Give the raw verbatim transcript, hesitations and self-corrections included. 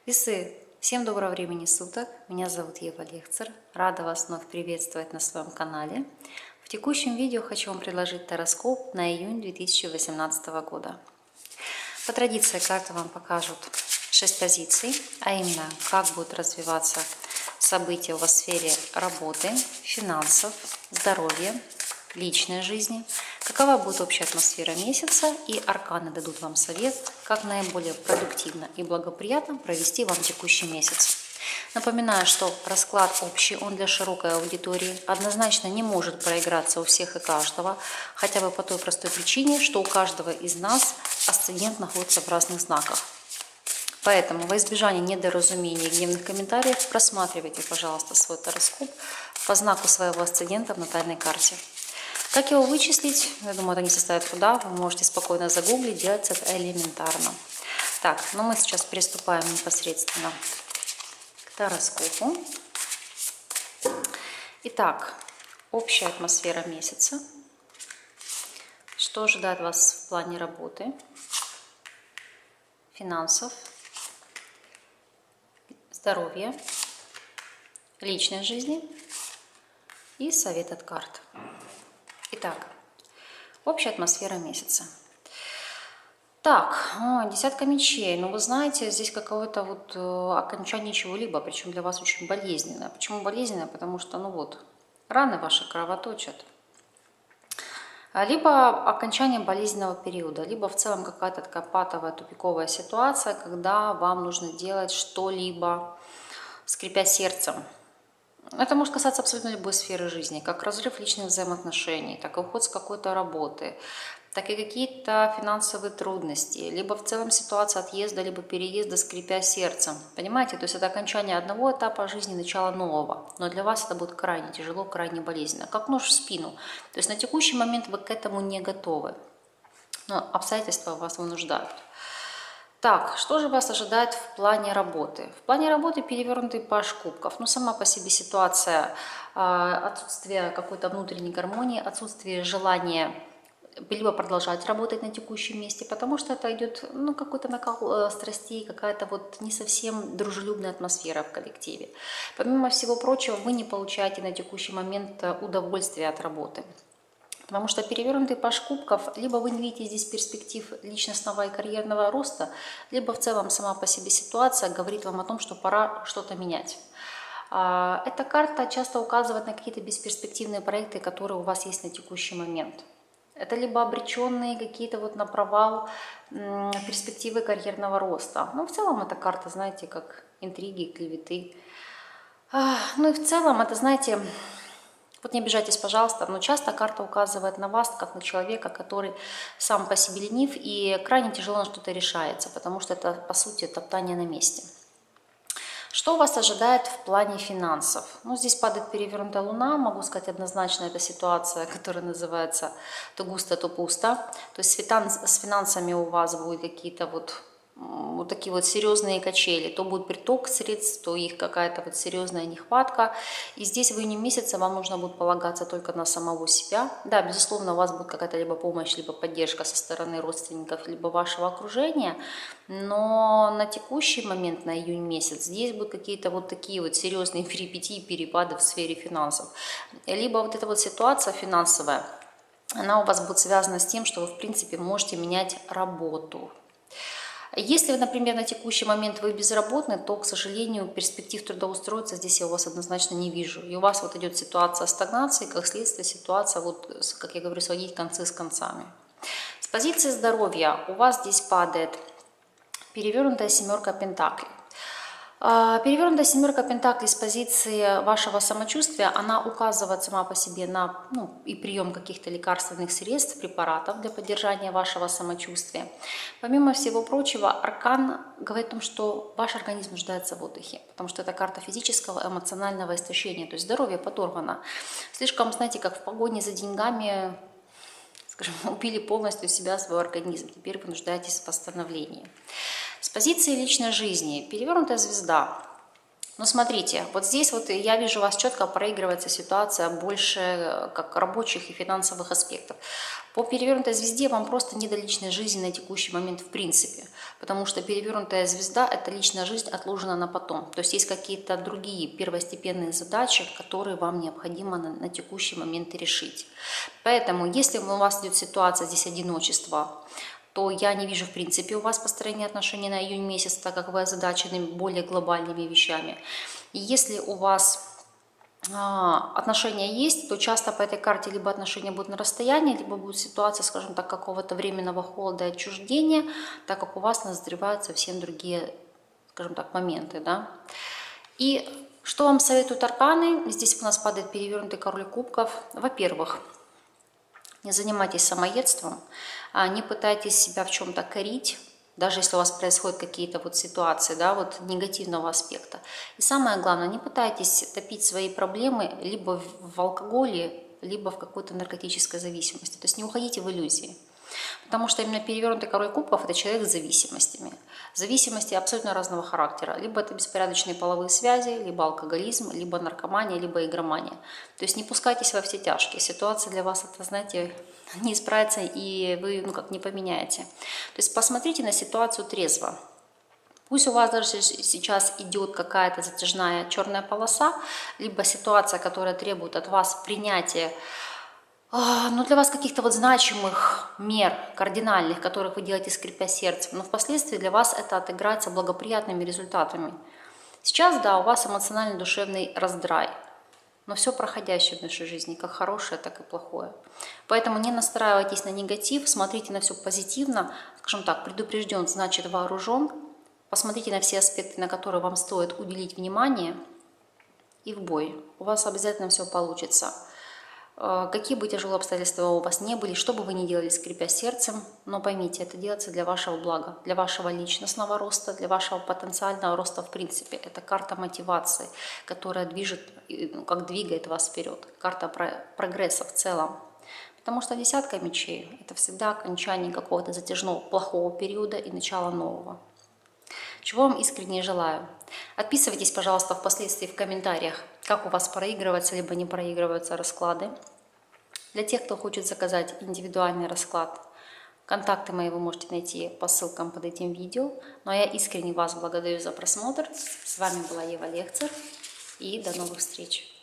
Весы, всем доброго времени суток, меня зовут Ева Лехцер, рада вас вновь приветствовать на своем канале. В текущем видео хочу вам предложить гороскоп на июнь две тысячи восемнадцатого года. По традиции карты вам покажут шесть позиций, а именно как будут развиваться события у вас в сфере работы, финансов, здоровья, личной жизни, какова будет общая атмосфера месяца, и арканы дадут вам совет, как наиболее продуктивно и благоприятно провести вам текущий месяц. Напоминаю, что расклад общий, он для широкой аудитории, однозначно не может проиграться у всех и каждого, хотя бы по той простой причине, что у каждого из нас асцендент находится в разных знаках. Поэтому во избежание недоразумений и гневных комментариев просматривайте, пожалуйста, свой гороскоп по знаку своего асцендента в натальной карте. Как его вычислить? Я думаю, это не составит труда. Вы можете спокойно загуглить, делать это элементарно. Так, ну мы сейчас приступаем непосредственно к гороскопу. Итак, общая атмосфера месяца. Что ожидает вас в плане работы, финансов, здоровья, личной жизни и совет от карт. Итак, общая атмосфера месяца. Так, о, десятка мечей. Ну, вы знаете, здесь какое-то вот э, окончание чего-либо, причем для вас очень болезненное. Почему болезненное? Потому что, ну вот, раны ваши кровоточат. Либо окончание болезненного периода, либо в целом какая-то такая патовая, тупиковая ситуация, когда вам нужно делать что-либо, скрипя сердцем. Это может касаться абсолютно любой сферы жизни, как разрыв личных взаимоотношений, так и уход с какой-то работы, так и какие-то финансовые трудности, либо в целом ситуация отъезда, либо переезда, скрипя сердцем. Понимаете, то есть это окончание одного этапа жизни, начало нового. Но для вас это будет крайне тяжело, крайне болезненно, как нож в спину. То есть на текущий момент вы к этому не готовы, но обстоятельства вас вынуждают. Так, что же вас ожидает в плане работы? В плане работы перевернутый паж кубков. Ну, сама по себе ситуация, отсутствие какой-то внутренней гармонии, отсутствие желания либо продолжать работать на текущем месте, потому что это идет, ну, какой-то накал страстей, какая-то вот не совсем дружелюбная атмосфера в коллективе. Помимо всего прочего, вы не получаете на текущий момент удовольствия от работы. Потому что перевернутый паж кубков, либо вы не видите здесь перспектив личностного и карьерного роста, либо в целом сама по себе ситуация говорит вам о том, что пора что-то менять. Эта карта часто указывает на какие-то бесперспективные проекты, которые у вас есть на текущий момент. Это либо обреченные какие-то вот на провал перспективы карьерного роста. Но в целом эта карта, знаете, как интриги, клеветы. Ну и в целом это, знаете... Вот не обижайтесь, пожалуйста, но часто карта указывает на вас, как на человека, который сам по себе ленив и крайне тяжело на что-то решается, потому что это, по сути, топтание на месте. Что вас ожидает в плане финансов? Ну, здесь падает перевернутая луна, могу сказать однозначно, это ситуация, которая называется то густо, то пусто. То есть с финансами у вас будут какие-то вот... вот такие вот серьезные качели, то будет приток средств, то их какая-то вот серьезная нехватка. И здесь в июне месяце вам нужно будет полагаться только на самого себя. Да, безусловно, у вас будет какая-то либо помощь, либо поддержка со стороны родственников, либо вашего окружения. Но на текущий момент, на июнь месяц, здесь будут какие-то вот такие вот серьезные перипетии, перепады в сфере финансов. Либо вот эта вот ситуация финансовая, она у вас будет связана с тем, что вы, в принципе, можете менять работу. Если, например, на текущий момент вы безработны, то, к сожалению, перспектив трудоустроиться здесь я у вас однозначно не вижу. И у вас вот идет ситуация стагнации, как следствие ситуация, вот, как я говорю, сводить концы с концами. С позиции здоровья у вас здесь падает перевернутая семерка пентаклей. Перевернутая семерка пентаклей с позиции вашего самочувствия, она указывает сама по себе на ну, и прием каких-то лекарственных средств, препаратов для поддержания вашего самочувствия. Помимо всего прочего, аркан говорит о том, что ваш организм нуждается в отдыхе, потому что это карта физического, эмоционального истощения, то есть здоровье подорвано. Слишком, знаете, как в погоне за деньгами, скажем, убили полностью себя, свой организм. Теперь вы нуждаетесь в восстановлении. С позиции личной жизни перевернутая звезда. Но смотрите, вот здесь вот я вижу, у вас четко проигрывается ситуация больше как рабочих и финансовых аспектов. По перевернутой звезде вам просто не до личной жизни на текущий момент в принципе, потому что перевернутая звезда – это личная жизнь отложена на потом. То есть есть какие-то другие первостепенные задачи, которые вам необходимо на, на текущий момент решить. Поэтому, если у вас идет ситуация здесь одиночества, то я не вижу в принципе у вас построения отношений на июнь месяц, так как вы озадачены более глобальными вещами. И если у вас а, отношения есть, то часто по этой карте либо отношения будут на расстоянии, либо будет ситуация, скажем так, какого-то временного холода и отчуждения, так как у вас назревают совсем другие, скажем так, моменты, да. И что вам советуют арканы? Здесь у нас падает перевернутый король кубков. Во-первых, не занимайтесь самоедством, не пытайтесь себя в чем-то корить, даже если у вас происходят какие-то вот ситуации, да, вот негативного аспекта. И самое главное, не пытайтесь топить свои проблемы либо в алкоголе, либо в какой-то наркотической зависимости. То есть не уходите в иллюзии. Потому что именно перевернутый король кубков – это человек с зависимостями. Зависимости абсолютно разного характера. Либо это беспорядочные половые связи, либо алкоголизм, либо наркомания, либо игромания. То есть не пускайтесь во все тяжкие. Ситуация для вас, это, знаете, не исправится, и вы, ну, как, не поменяете. То есть посмотрите на ситуацию трезво. Пусть у вас даже сейчас идет какая-то затяжная черная полоса, либо ситуация, которая требует от вас принятия, ну, для вас каких-то вот значимых мер, кардинальных, которых вы делаете, скрипя сердцем, но впоследствии для вас это отыграется благоприятными результатами. Сейчас, да, у вас эмоциональный душевный раздрай, но все проходящее в нашей жизни, как хорошее, так и плохое. Поэтому не настраивайтесь на негатив, смотрите на все позитивно, скажем так, предупрежден, значит вооружен. Посмотрите на все аспекты, на которые вам стоит уделить внимание, и в бой. У вас обязательно все получится. Какие бы тяжелые обстоятельства у вас не были, что бы вы ни делали, скрипя сердцем, но поймите, это делается для вашего блага, для вашего личностного роста, для вашего потенциального роста в принципе. Это карта мотивации, которая движет, ну, как двигает вас вперед. Карта прогресса в целом. Потому что десятка мечей – это всегда окончание какого-то затяжного плохого периода и начало нового. Чего вам искренне желаю. Отписывайтесь, пожалуйста, впоследствии в комментариях, как у вас проигрываются либо не проигрываются расклады. Для тех, кто хочет заказать индивидуальный расклад, контакты мои вы можете найти по ссылкам под этим видео. Ну а я искренне вас благодарю за просмотр. С вами была Ева Лехцер, и до новых встреч.